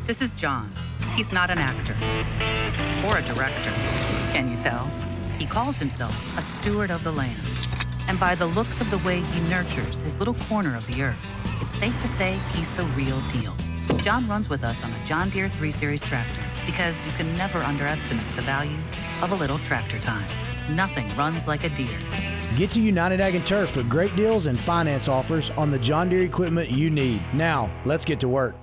This is John. He's not an actor or a director. Can you tell? He calls himself a steward of the land. And by the looks of the way he nurtures his little corner of the earth, it's safe to say he's the real deal. John runs with us on a John Deere 3 Series tractor because you can never underestimate the value of a little tractor time. Nothing runs like a Deere. Get to United Ag and Turf for great deals and finance offers on the John Deere equipment you need. Now, let's get to work.